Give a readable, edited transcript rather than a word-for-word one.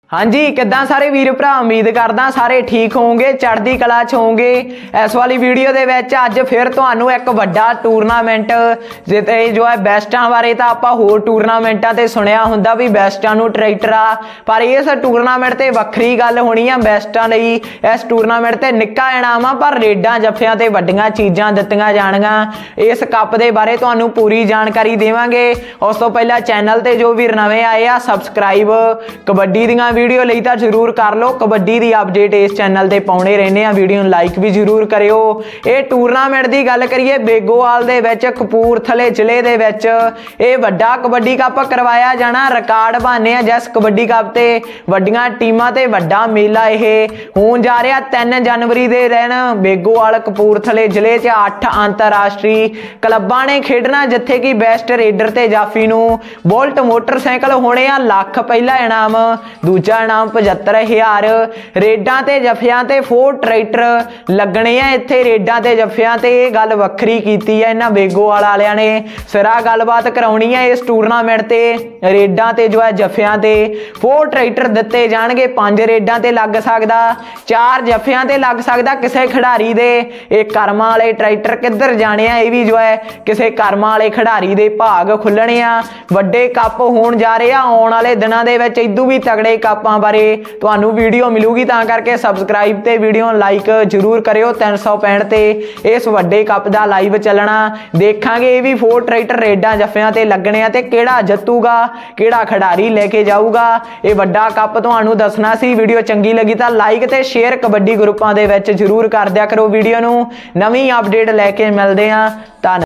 हाँ जी, किद्दां सारे वीर भरा, उम्मीद करदा सारे ठीक होंगे, चढ़दी कला च होंगे। इस वाली वीडियो दे विच अज फिर तुहानू एक वड्डा टूरनामेंट जिते जो है बेस्टां बारे तां आपां होर टूरनामेंटां ते सुनिया हुंदा भी बेस्टां नू ट्रैक्टर आ, पर इस टूरनामेंट ते वक्खरी गल होनी आ। बेस्टां लई इस टूरनामेंट ते निक्का इनाम आ, पर रेडां जफ्फियां ते वड्डियां चीज़ां दित्तियां जाणगियां। इस कप दे बारे तुहानू पूरी जानकारी देवांगे। उस तों पहलां चैनल ते जो वीर नवें आए आ सबसक्राइब कबड्डी दीआं वीडियो लई तां जरूर कर लो। कबड्डी दी अपडेट इस चैनल ते पाउणे रहने आ, वीडियो नूं लाइक भी जरूर करियो। ये टूरनामेंट दी गल करिए बेगोवाल दे विच कपूरथले जिले दे विच ये वड्डा कबड्डी कप करवाया जाना। रिकॉर्ड बने आ जिस कबड्डी कप ते वड्डियां टीमां ते वड्डा मेला यह होण जा रहा 3 जनवरी दे दिन बेगोवाल कपूरथले जिले च 8 अंतरराष्ट्री क्लबां ने खेडना, जिथे कि बेस्ट रेडर ते जाफी नूं बुलट मोटरसाइकिल होने आ लख पहला इनाम, दूजा इनाम 75,000। रेडां ते जफियां ते 4 ट्रैक्टर लगने आ। इत्थे रेडां ते जफियां ते ये गल वक्खरी कीती है इन्हां बेगोवाल वालियां ने। सिरा गलबात कराउणी है इस टूरनामेंट ते। रेडां ते जो है जफियां ते 4 ट्रैक्टर दिते जाणगे। 5 रेडां ते लग सकदा, 4 जफियां ते लग सकदा किसी खिडारी दे। ये कर्मां वाले ट्रैक्टर किधर जाने आ, ये भी जो है किसी कर्मां वाले खिडारी दे भाग खुलणे आ। वड्डे कप होण जा रहे आ आउण वाले दिनां दे विच। इदों भी तगड़े कपां बारे तुहानू वीडियो मिलूगी, तां करके सबसक्राइब ते वीडियो लाइक जरूर करियो। 365 ते इस वड्डे कप दा लाइव चलना देखांगे। ये भी 4 ट्रैक्टर रेडां जफियां ते लगने आ ते किहड़ा जितूगा, किहड़ा खिडारी लेके जाऊगा, ये वड्डा कप तुहानू दसना सी। वीडियो चंगी लगी तां लाइक ते शेयर कबड्डी ग्रुपां दे विच जरूर कर दिया करो। वीडियो नू नवीं अपडेट लैके मिलदे आ।